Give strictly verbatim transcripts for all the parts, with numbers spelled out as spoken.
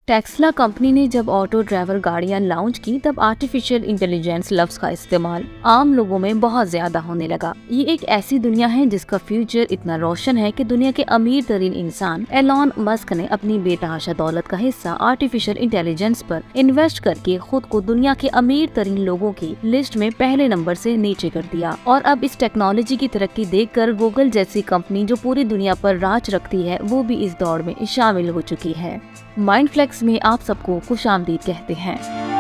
Tesla company ने जब auto driver गाड़ियां लॉन्च की तब आर्टिफिशियल इंटेलिजेंस लफ्ज का इस्तेमाल आम लोगों में बहुत ज्यादा होने लगा। ये एक ऐसी दुनिया है जिसका फ्यूचर इतना रोशन है कि दुनिया के अमीर तरीन इंसान एलॉन मस्क ने अपनी बेतहाशा दौलत का हिस्सा आर्टिफिशियल इंटेलिजेंस पर इन्वेस्ट करके खुद को दुनिया के अमीर तरीन लोगों की लिस्ट में पहले नंबर से नीचे कर दिया। और अब इस टेक्नोलॉजी की तरक्की देखकर गूगल जैसी कंपनी जो पूरी दुनिया पर राज रखती है वो भी इस दौड़ में शामिल हो चुकी है। माइंडफ्लेक्स में आप सबको खुशामदीद कहते हैं।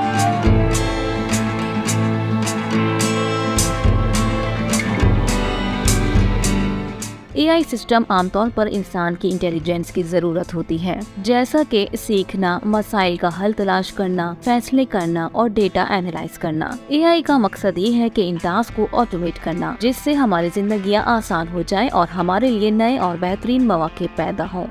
एआई सिस्टम आमतौर पर इंसान की इंटेलिजेंस की जरूरत होती है, जैसा कि सीखना, मसाइल का हल तलाश करना, फैसले करना और डेटा एनालाइज करना। एआई का मकसद ये है कि इन टास्क को ऑटोमेट करना, जिससे हमारी जिंदगियां आसान हो जाए और हमारे लिए नए और बेहतरीन मौके पैदा हों।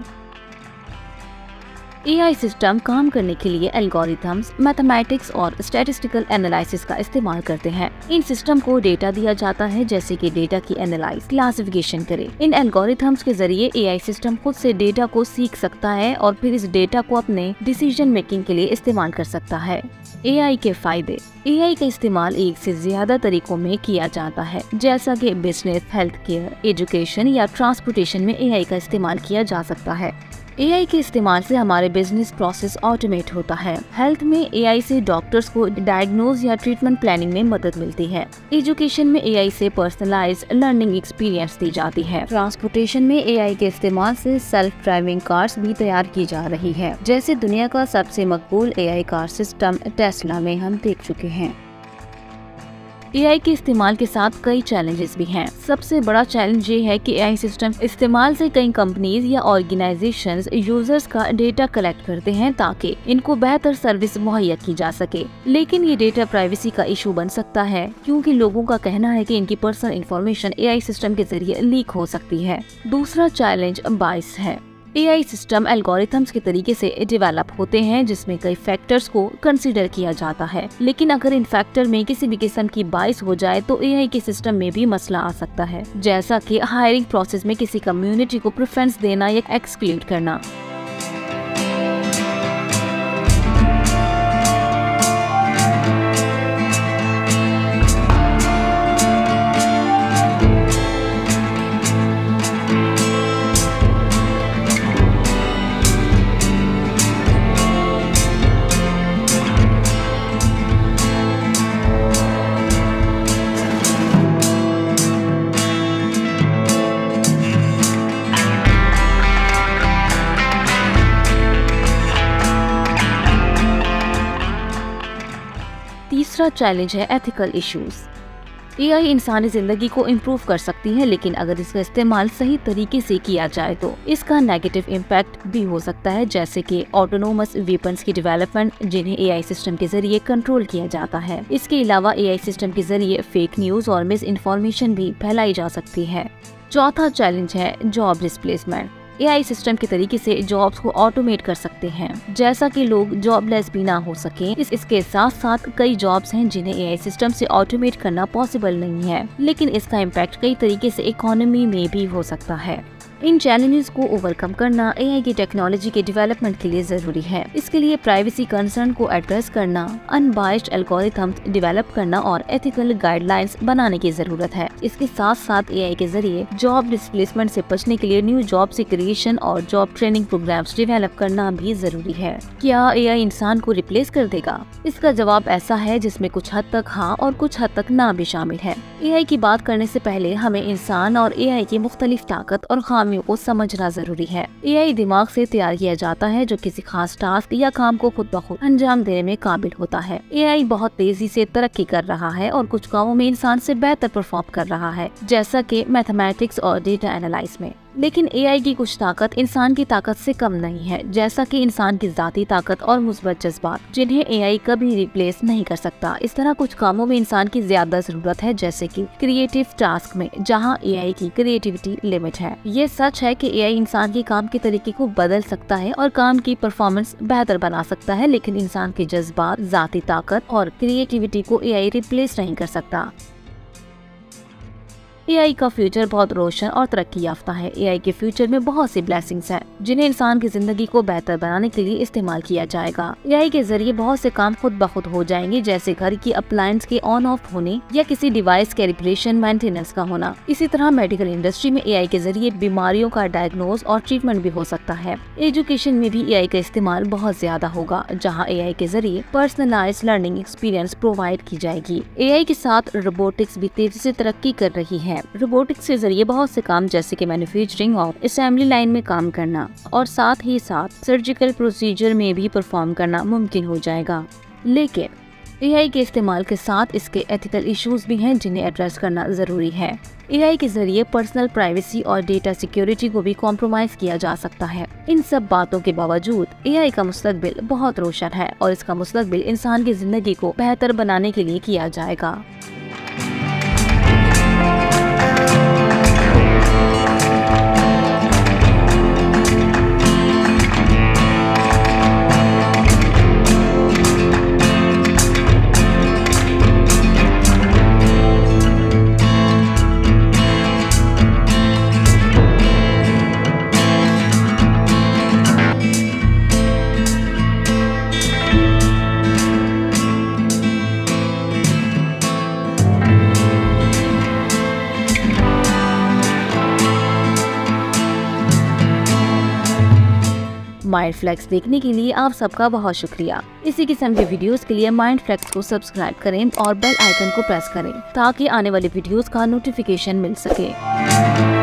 एआई सिस्टम काम करने के लिए एल्गोरिथम्स, मैथमेटिक्स और स्टैटिस्टिकल एनालिसिस का इस्तेमाल करते हैं। इन सिस्टम को डेटा दिया जाता है जैसे कि डेटा की एनालाइज, क्लासिफिकेशन करे। इन एल्गोरिथम्स के जरिए एआई सिस्टम खुद से डेटा को सीख सकता है और फिर इस डेटा को अपने डिसीजन मेकिंग के लिए इस्तेमाल कर सकता है। एआई के फायदे। एआई का इस्तेमाल एक से ज्यादा तरीकों में किया जाता है, जैसा कि बिजनेस, हेल्थ केयर, एजुकेशन या ट्रांसपोर्टेशन में एआई का इस्तेमाल किया जा सकता है। एआई के इस्तेमाल से हमारे बिजनेस प्रोसेस ऑटोमेट होता है। हेल्थ में एआई से डॉक्टर्स को डायग्नोज या ट्रीटमेंट प्लानिंग में मदद मिलती है। एजुकेशन में एआई से पर्सनलाइज्ड लर्निंग एक्सपीरियंस दी जाती है। ट्रांसपोर्टेशन में एआई के इस्तेमाल से सेल्फ ड्राइविंग कार्स भी तैयार की जा रही है, जैसे दुनिया का सबसे मकबूल एआई कार सिस्टम टेस्ला में हम देख चुके हैं। एआई के इस्तेमाल के साथ कई चैलेंजेस भी हैं। सबसे बड़ा चैलेंज ये है कि एआई सिस्टम इस्तेमाल से कई कंपनीज या ऑर्गेनाइजेशंस यूजर्स का डेटा कलेक्ट करते हैं ताकि इनको बेहतर सर्विस मुहैया की जा सके। लेकिन ये डेटा प्राइवेसी का इशू बन सकता है, क्योंकि लोगों का कहना है कि इनकी पर्सनल इंफॉर्मेशन एआई सिस्टम के जरिए लीक हो सकती है। दूसरा चैलेंज बायस है। एआई सिस्टम एल्गोरिथम्स के तरीके से डेवलप होते हैं जिसमें कई फैक्टर्स को कंसीडर किया जाता है, लेकिन अगर इन फैक्टर में किसी भी किस्म की बाइस हो जाए तो एआई के सिस्टम में भी मसला आ सकता है, जैसा कि हायरिंग प्रोसेस में किसी कम्युनिटी को प्रेफरेंस देना या एक्सक्लूड करना। तीसरा चैलेंज है एथिकल इश्यूज। एआई इंसानी जिंदगी को इम्प्रूव कर सकती है, लेकिन अगर इसका इस्तेमाल सही तरीके से किया जाए तो इसका नेगेटिव इम्पैक्ट भी हो सकता है, जैसे कि ऑटोनोमस वेपन्स की डेवलपमेंट जिन्हें एआई सिस्टम के जरिए कंट्रोल किया जाता है। इसके अलावा एआई सिस्टम के जरिए फेक न्यूज और मिस इन्फॉर्मेशन भी फैलाई जा सकती है। चौथा चैलेंज है जॉब डिस्प्लेसमेंट। एआई सिस्टम के तरीके से जॉब्स को ऑटोमेट कर सकते हैं, जैसा कि लोग जॉबलेस भी ना हो सके। इस इसके साथ साथ कई जॉब्स हैं जिन्हें एआई सिस्टम से ऑटोमेट करना पॉसिबल नहीं है, लेकिन इसका इम्पैक्ट कई तरीके से इकोनॉमी में भी हो सकता है। इन चैलेंजेस को ओवरकम करना एआई की टेक्नोलॉजी के डेवलपमेंट के लिए जरूरी है। इसके लिए प्राइवेसी कंसर्न को एड्रेस करना, अनबायस्ड एल्गोरिथम्स डेवलप करना और एथिकल गाइडलाइंस बनाने की जरूरत है। इसके साथ साथ एआई के जरिए जॉब डिस्प्लेसमेंट से बचने के लिए न्यू जॉब से क्रिएशन और जॉब ट्रेनिंग प्रोग्राम्स डेवलप करना भी जरूरी है। क्या एआई इंसान को रिप्लेस कर देगा? इसका जवाब ऐसा है जिसमें कुछ हद तक हाँ और कुछ हद तक ना भी शामिल है। एआई की बात करने से पहले हमें इंसान और एआई की मुख्तलिफ ताकत और खामियों को समझना जरूरी है। एआई दिमाग से तैयार किया जाता है जो किसी खास टास्क या काम को खुद ब खुद अंजाम देने में काबिल होता है। एआई बहुत तेजी से तरक्की कर रहा है और कुछ कामों में इंसान से बेहतर परफॉर्म कर रहा है, जैसा कि मैथमेटिक्स और डेटा एनालाइज में। लेकिन एआई की कुछ ताकत इंसान की ताकत से कम नहीं है, जैसा कि इंसान की जाती ताकत और मुस्बत जज्बात, जिन्हें एआई कभी रिप्लेस नहीं कर सकता। इस तरह कुछ कामों में इंसान की ज्यादा जरूरत है, जैसे कि क्रिएटिव टास्क में, जहां एआई की क्रिएटिविटी लिमिट है। ये सच है कि एआई इंसान के काम के तरीके को बदल सकता है और काम की परफॉर्मेंस बेहतर बना सकता है, लेकिन इंसान के जज्बात, जाती ताकत और क्रिएटिविटी को एआई रिप्लेस नहीं कर सकता। एआई का फ्यूचर बहुत रोशन और तरक्की याफ्ता है। एआई के फ्यूचर में बहुत सी ब्लेसिंग्स हैं, जिन्हें इंसान की जिंदगी को बेहतर बनाने के लिए इस्तेमाल किया जाएगा। एआई के जरिए बहुत से काम खुद ब खुद हो जाएंगे, जैसे घर की अप्लायंस के ऑन ऑफ होने या किसी डिवाइस के रिपरेशन मेंटेनेंस का होना। इसी तरह मेडिकल इंडस्ट्री में एआई के जरिए बीमारियों का डायग्नोज और ट्रीटमेंट भी हो सकता है। एजुकेशन में भी एआई का इस्तेमाल बहुत ज्यादा होगा, जहाँ एआई के जरिए पर्सनलाइज्ड लर्निंग एक्सपीरियंस प्रोवाइड की जाएगी। एआई के साथ रोबोटिक्स भी तेजी से तरक्की कर रही है। रोबोटिक्स के जरिए बहुत से काम जैसे कि मैन्युफैक्चरिंग और असेंबली लाइन में काम करना और साथ ही साथ सर्जिकल प्रोसीजर में भी परफॉर्म करना मुमकिन हो जाएगा। लेकिन एआई के इस्तेमाल के साथ इसके एथिकल इश्यूज भी हैं, जिन्हें एड्रेस करना जरूरी है। एआई के जरिए पर्सनल प्राइवेसी और डेटा सिक्योरिटी को भी कॉम्प्रोमाइज किया जा सकता है। इन सब बातों के बावजूद एआई का मुस्तकबिल बहुत रोशन है और इसका मुस्तकबिल इंसान की जिंदगी को बेहतर बनाने के लिए किया जाएगा। माइंड फ्लेक्स देखने के लिए आप सबका बहुत शुक्रिया। इसी किस्म की वीडियोस के लिए माइंड फ्लेक्स को सब्सक्राइब करें और बेल आइकन को प्रेस करें, ताकि आने वाली वीडियोस का नोटिफिकेशन मिल सके।